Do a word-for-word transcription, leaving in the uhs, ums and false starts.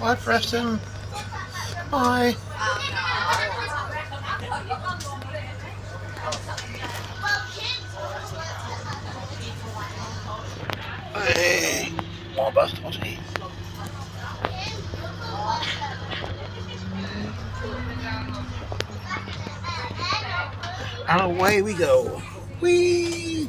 Bye, Preston. Bye. Hey, more bus totty. And away we go. Whee!